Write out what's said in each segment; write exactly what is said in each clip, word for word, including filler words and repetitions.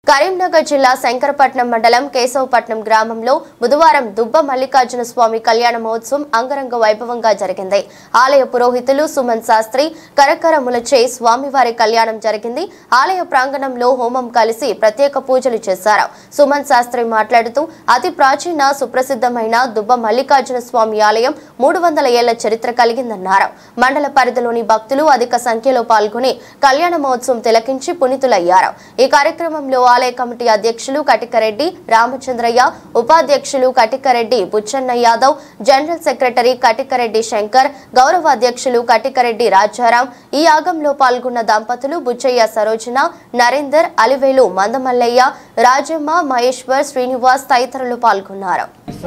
కరీంనగర్ జిల్లా శంకరపట్నం మండలం కేశవపట్నం గ్రామంలో బుధవారం దుబ్బ మల్లికార్జున స్వామి కళ్యాణ మహోత్సవం అంగరంగ వైభవంగా జరిగింది. ఆలయ పురోహితులు సుమన్ శాస్త్రి కరకరములచే స్వామివారి కళ్యాణం జరిగింది. ఆలయ ప్రాంగణంలో హోమం కలిసి ప్రత్యేక పూజలు చేశారు. సుమన్ శాస్త్రి మాట్లాడుతూ అతి ప్రాచీన సుప్రసిద్ధమైన దుబ్బ మల్లికార్జున స్వామి ఆలయం మూడు వందల ఏళ్ల చరిత్ర కలిగిందన్నారు. మండల పరిధిలోని భక్తులు అధిక సంఖ్యలో పాల్గొని కళ్యాణ మహోత్సవం తిలకించి పునీతులయ్యారు. ఈ కార్యక్రమంలో ఆలయ కమిటీ అధ్యక్షులు కటికరెడ్డి రామచంద్రయ్య, ఉపాధ్యక్షులు కటికరెడ్డి బుచ్చన్న యాదవ్, జనరల్ సెక్రటరీ కటికరెడ్డి శంకర్, గౌరవ అధ్యక్షులు కటికరెడ్డి రాజారాం, ఈ యాగంలో పాల్గొన్న దంపతులు బుచ్చయ్య సరోజన, నరేందర్, అలివేలు మందమల్లయ్య, రాజమ్మ, మహేశ్వర్, శ్రీనివాస్ తదితరులు పాల్గొన్నారు.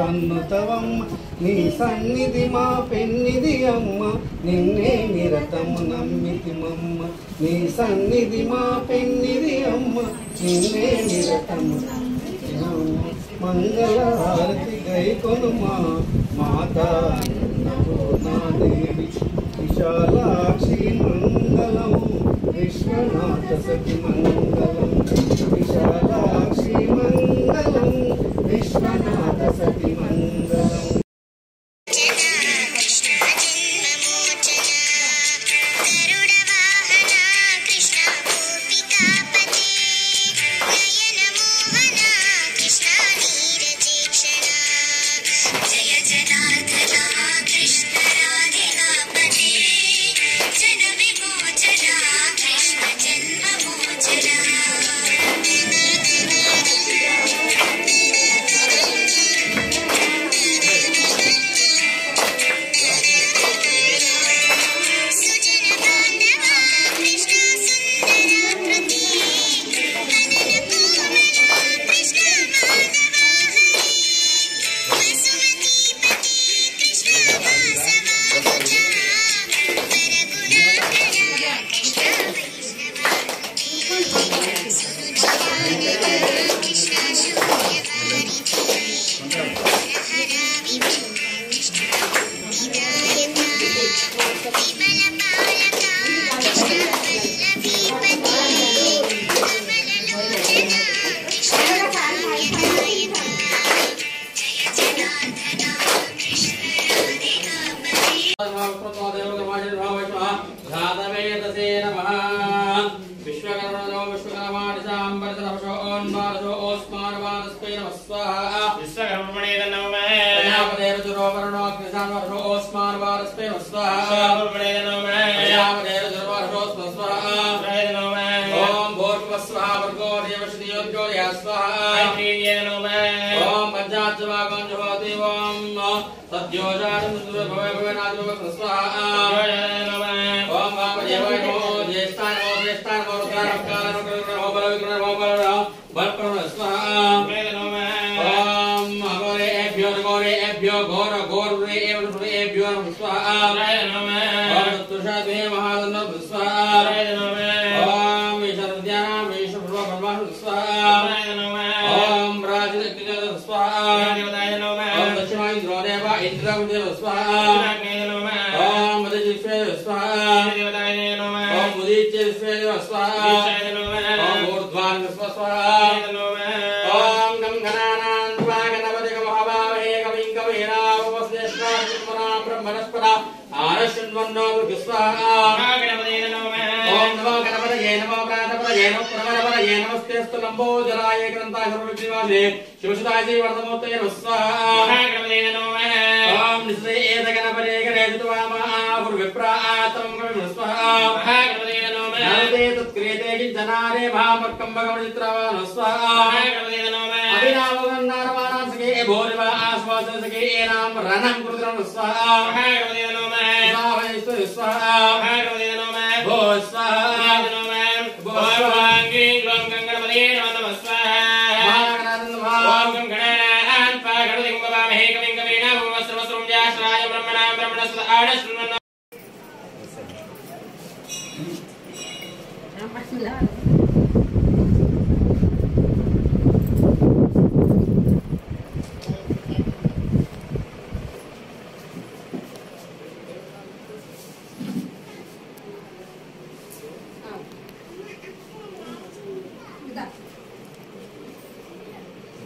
నీ సన్నిధి మా పెన్నిది అమ్మ, నిన్నే నిరతము నమ్మితి మమ్మ. నీ సన్నిధి మా పెన్నిది అమ్మ, నిన్నే నిరతము నమ్మితి అమ్మ. మంగళ హారతి గైకొనుమా మాతా అన్నపూర్ణాదేవి. విశాలాక్షి మంగళం, విశ్వనాథ సతి మంగళం. విశాలాక్షి మంగళం, విశ్వనాథ సతి మంగళం.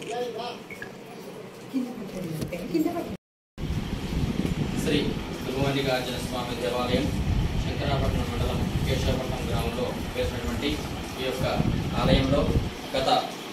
శ్రీ దుర్గమల్లికార్జున స్వామి దేవాలయం శంకరాపట్నం మండలం కేశవపట్నం గ్రామంలో వేసినటువంటి ఈ యొక్క ఆలయంలో గత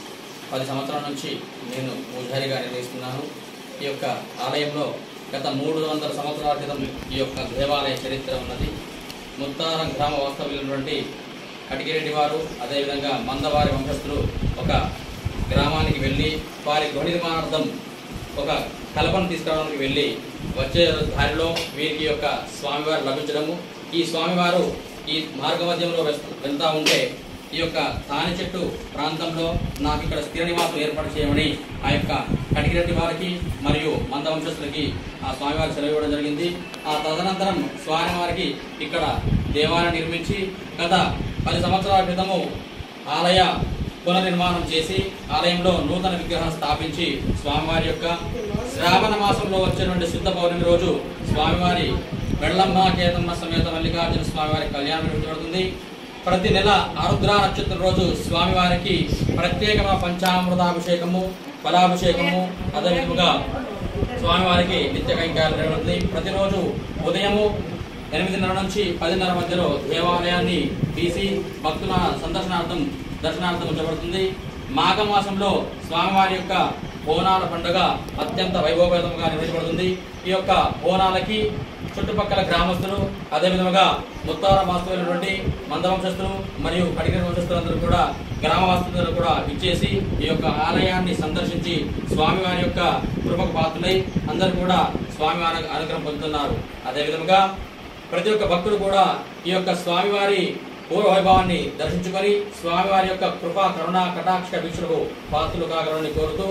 పది సంవత్సరాల నుంచి నేను పూజారిగా నిర్వహిస్తున్నాను. ఈ యొక్క ఆలయంలో గత మూడు వందల సంవత్సరాల క్రితం ఈ యొక్క దేవాలయ చరిత్ర ఉన్నది. ముత్తారం గ్రామ వాస్తవ్యులైనటువంటి కటికిరెడ్డి వారు అదేవిధంగా మందవారి వంశస్థులు ఒక గ్రామానికి వెళ్ళి వారి గృహ నిర్మాణార్థం ఒక కలపను తీసుకురావడానికి వెళ్ళి వచ్చే దారిలో వీరికి యొక్క స్వామివారు లభించడము, ఈ స్వామివారు ఈ మార్గ మధ్యంలో వెళ్తూ ఉంటే ఈ యొక్క తాని చెట్టు ప్రాంతంలో నాకు ఇక్కడ స్థిర నివాసం ఏర్పాటు చేయమని ఆ యొక్క కటికిరెడ్డి వారికి మరియు మంద వంశస్థులకి ఆ స్వామివారి సెలవు ఇవ్వడం జరిగింది. ఆ తదనంతరం స్వామివారికి ఇక్కడ దేవాలయం నిర్మించి గత పది సంవత్సరాల క్రితము ఆలయ పునర్నిర్మాణం చేసి ఆలయంలో నూతన విగ్రహాన్ని స్థాపించి స్వామివారి యొక్క శ్రావణ మాసంలో వచ్చేటువంటి శుద్ధ పౌర్ణమి రోజు స్వామివారి వెళ్లమ్మ కేతమ్మ సమేత మల్లికార్జున స్వామివారి కళ్యాణం నిర్వహించబడుతుంది. ప్రతి నెల ఆరుద్ర నక్షత్రం రోజు స్వామివారికి ప్రత్యేకమైన పంచామృతాభిషేకము, ఫలాభిషేకము, అదేవిధంగా స్వామివారికి నిత్య కైంకర్యాలు నిర్వహిస్తుంది. ప్రతిరోజు ఉదయము ఎనిమిదిన్నర నుంచి పదిన్నర మధ్యలో దేవాలయాన్ని తీసి భక్తుల సందర్శనార్థం దర్శనార్థం ఉంచబడుతుంది. మాఘమాసంలో స్వామివారి యొక్క బోనాల పండుగ అత్యంత వైభవపేతంగా నిర్వహించబడుతుంది. ఈ యొక్క బోనాలకి చుట్టుపక్కల గ్రామస్తులు అదేవిధంగా ముత్తార వాస్తవులైనటువంటి మందవంశస్థులు మరియు కటికిరెడ్డి వంశస్థులందరూ కూడా గ్రామవాస్తులందరూ కూడా ఇచ్చేసి ఈ యొక్క ఆలయాన్ని సందర్శించి స్వామివారి యొక్క కృపకు పాత్రులై అందరూ కూడా స్వామివారి అనుగ్రహం పొందుతున్నారు. అదేవిధంగా ప్రతి ఒక్క భక్తుడు కూడా ఈ యొక్క స్వామివారి పూర్వ వైభవాన్ని దర్శించుకొని స్వామివారి యొక్క కృపా కరుణ కటాక్ష వీక్షలకు పాత్రలు కాగలని కోరుతూ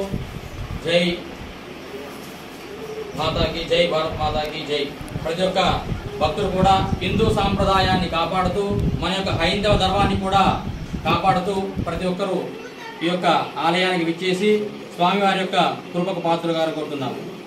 జై మాతాకి జై, భారత్ మాతాకి జై. ప్రతి ఒక్క భక్తులు కూడా హిందూ సాంప్రదాయాన్ని కాపాడుతూ మన యొక్క హైందవ ధర్మాన్ని కూడా కాపాడుతూ ప్రతి ఒక్కరూ ఈ యొక్క ఆలయానికి విచ్చేసి స్వామివారి యొక్క కృపకు పాత్రలుగా కోరుతున్నాము.